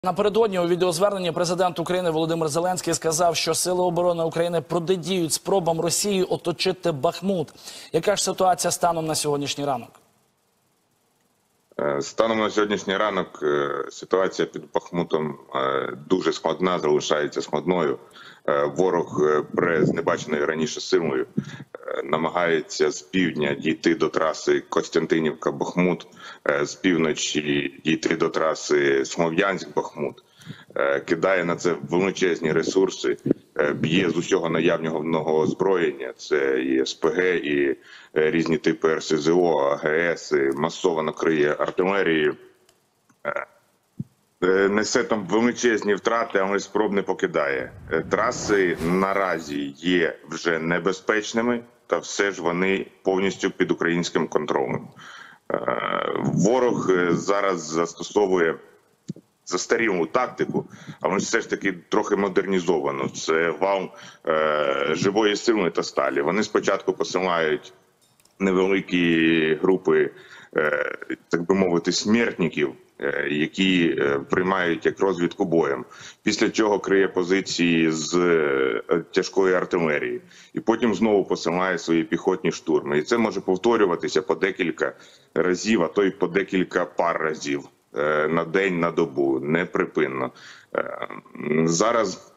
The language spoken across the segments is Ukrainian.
Напередодні у відеозверненні президент України Володимир Зеленський сказав, що Сили оборони України протидіють спробам Росії оточити Бахмут. Яка ж ситуація станом на сьогоднішній ранок? Станом на сьогоднішній ранок ситуація під Бахмутом дуже складна, залишається складною. Ворог з небаченою раніше силою намагається з півдня дійти до траси Костянтинівка-Бахмут, з півночі дійти до траси Слов'янськ-Бахмут. Кидає на це величезні ресурси, б'є з усього наявного озброєння. Це і СПГ, і різні типи РСЗО, АГС, масово криє артилерією. Несе там величезні втрати, але спроб не покидає. Траси наразі є вже небезпечними, та все ж вони повністю під українським контролем. Ворог зараз застосовує застарілу тактику, але все ж таки трохи модернізовану. Це вал живої сили та сталі. Вони спочатку посилають невеликі групи, так би мовити, смертників, які приймають як розвідку боєм, після чого криє позиції з тяжкої артилерії, і потім знову посилає свої піхотні штурми. І це може повторюватися по декілька разів, а то й по декілька пар разів на день, на добу, неприпинно. Зараз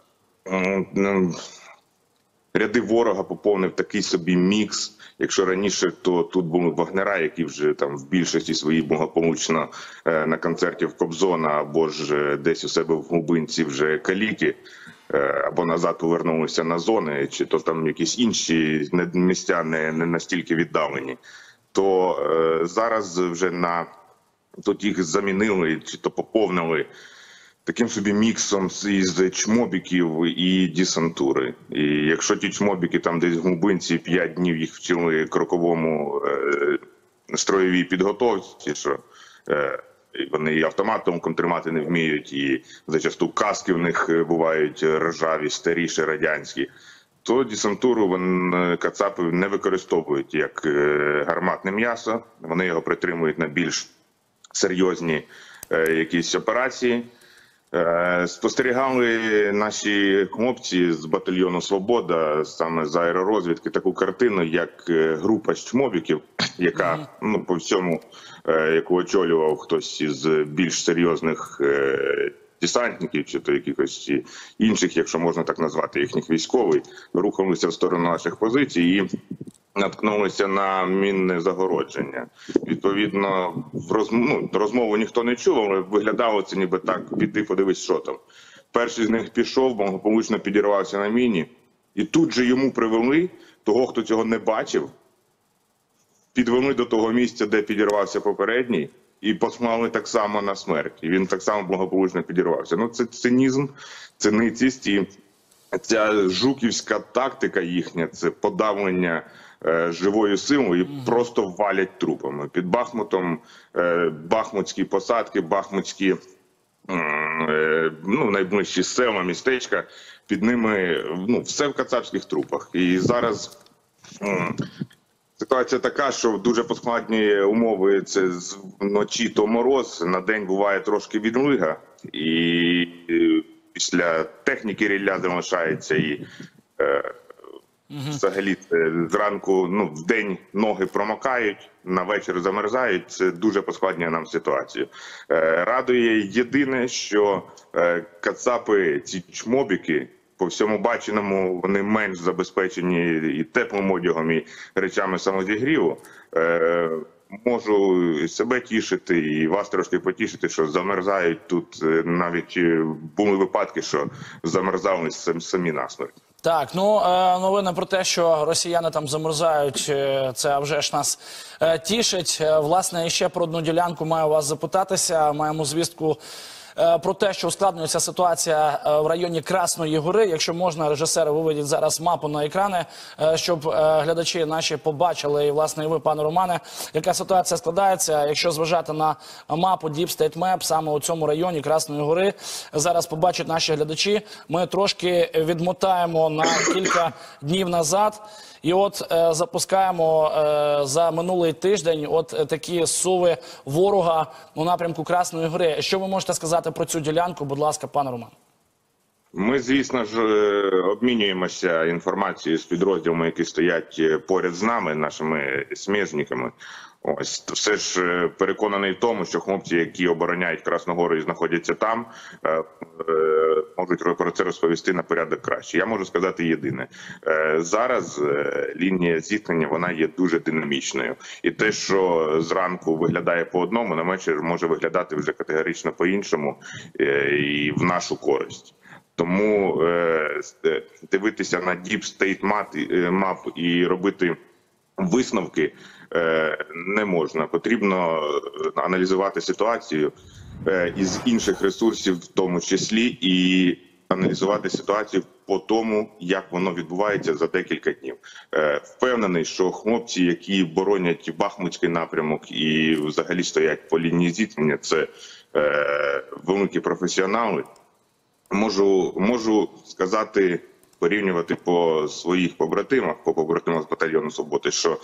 ряди ворога поповнив такий собі мікс. Якщо раніше, то тут були вагнера, які вже там в більшості своїй благополучно на концерті в Кобзона або ж десь у себе в глибинці вже каліки, або назад повернулися на зони, чи то там якісь інші місця не настільки віддалені, то зараз вже тут їх замінили, чи то поповнили таким собі міксом із чмобіків і десантури. І якщо ті чмобіки там десь в глибинці 5 днів їх вчили кроковому строєвій підготовці, що вони і автоматом тримати не вміють, і зачасту каски в них бувають ржаві, старіші, радянські, то десантуру кацапи не використовують як гарматне м'ясо, вони його притримують на більш серйозні якісь операції. Спостерігали наші хлопці з батальйону «Свобода», саме з аеророзвідки, таку картину, як група з чмобіків, яка по всьому, яку очолював хтось із більш серйозних десантників, чи то якихось інших, якщо можна так назвати, їхніх військових, рухалися в сторону наших позицій і наткнулися на мінне загородження. Відповідно, розмову ніхто не чув, але виглядало це ніби так: піди подивись, що там. Перший з них пішов, благополучно підірвався на міні, і тут же йому привели того, хто цього не бачив, підвели до того місця, де підірвався попередній, і послали так само на смерть. І він так само благополучно підірвався. Це цинізм, циницість, і ця жуківська тактика їхня, це подавлення живою силою і просто валять трупами. Під Бахмутом бахмутські посадки, бахмутські найближчі села, містечка, під ними все в кацапських трупах. І зараз ситуація така, що дуже поскладні умови. Це вночі то мороз, на день буває трошки відлига, і після техніки рілля залишається, і взагалі зранку, в день ноги промокають, на вечір замерзають. Це дуже поскладнює нам ситуацію. Радує єдине, що кацапи, ці чмобіки, по всьому баченому, вони менш забезпечені і теплим одягом, і речами самозігріву. Можу себе тішити і вас трошки потішити, що замерзають тут. Навіть були випадки, що замерзали самі насмерть. Так, новини про те, що росіяни там замерзають, це вже ж нас тішить. Власне, ще про одну ділянку маю вас запитатися. Маємо звістку про те, що ускладнюється ситуація в районі Красної Гори. Якщо можна, режисери, виведіть зараз мапу на екрани, щоб глядачі наші побачили, і, власне, і ви, пане Романе, яка ситуація складається. Якщо зважати на мапу Deep State Map, саме у цьому районі Красної Гори, зараз побачать наші глядачі. Ми трошки відмотаємо на кілька днів назад. І от запускаємо за минулий тиждень такі зсуви ворога у напрямку Красної Гори. Що ви можете сказати сказати про цю ділянку? Будь ласка, пане Роман. Ми, звісно ж, обмінюємося інформацією з підрозділами, які стоять поряд з нами, нашими сміжниками. Ось все ж переконаний в тому, що хлопці, які обороняють Красногору і знаходяться там, можуть про це розповісти на порядок краще. Я можу сказати єдине: зараз лінія зіткнення вона є дуже динамічною, і те, що зранку виглядає по одному, на вечір може виглядати вже категорично по іншому і в нашу користь. Тому дивитися на Deep State Map і робити висновки не можна. Потрібно аналізувати ситуацію із інших ресурсів, в тому числі, і аналізувати ситуацію по тому, як воно відбувається за декілька днів. Впевнений, що хлопці, які боронять Бахмутський напрямок і взагалі стоять по лінії зіткнення, це великі професіонали. Можу сказати, порівнювати по своїх побратимах, по побратимах з батальйону «Свободи», що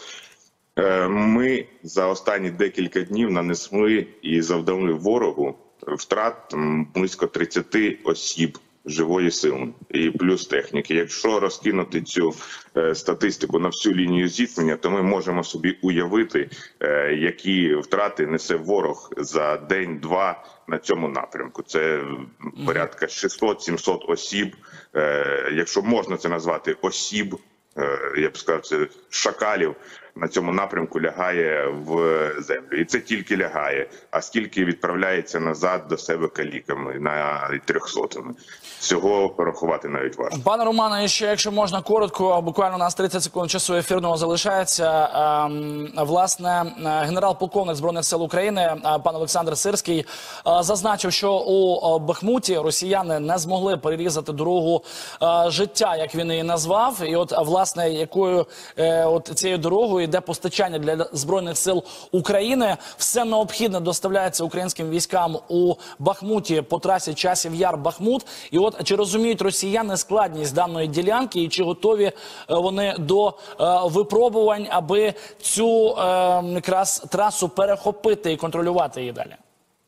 ми за останні декілька днів нанесли і завдали ворогу втрат близько 30 осіб живої сили і плюс техніки. Якщо розкинути цю статистику на всю лінію зіткнення, то ми можемо собі уявити, які втрати несе ворог за день-два на цьому напрямку. Це порядка 600-700 осіб, якщо можна це назвати осіб, я б сказав, це шакалів, на цьому напрямку лягає в землю. І це тільки лягає, а скільки відправляється назад до себе каліками, на 300-ми. Всього порахувати навіть важко. Пане Романе, ще, якщо можна коротко, буквально у нас 30 секунд часу ефірного залишається. Власне, генерал-полковник Збройних сил України, пан Олександр Сирський, зазначив, що у Бахмуті росіяни не змогли перерізати дорогу життя, як він її назвав. І от, власне, якою цією дорогою йде постачання для Збройних сил України. Все необхідне доставляється українським військам у Бахмуті по трасі Часів Яр-Бахмут. І от чи розуміють росіяни складність даної ділянки і чи готові вони до випробувань, аби цю якраз трасу перехопити і контролювати її далі?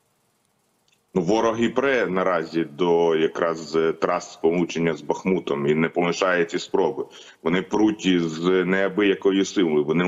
Ворог і пре наразі до якраз трас сполучення з Бахмутом і не полишає ці спроби. Вони пруть з неабиякою силою. Вони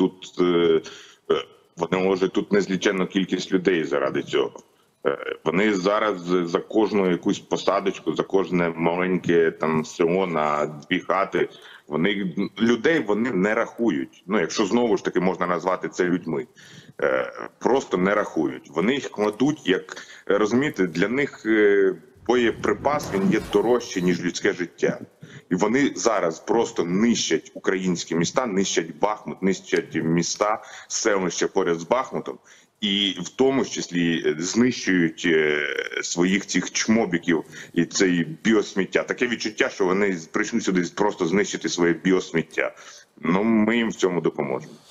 можуть тут незліченну кількість людей заради цього. Вони зараз за кожну якусь посадочку, за кожне маленьке там село на 2 хати, людей вони не рахують. Ну, якщо знову ж таки можна назвати це людьми. Просто не рахують. Вони їх кладуть, як, розумієте, для них боєприпас, він є дорожче, ніж людське життя. І вони зараз просто нищать українські міста, нищать Бахмут, нищать міста, селища поряд з Бахмутом. І в тому числі знищують своїх цих чмобіків і цей біосміття. Таке відчуття, що вони прийшли сюди просто знищити своє біосміття. Ну, ми їм в цьому допоможемо.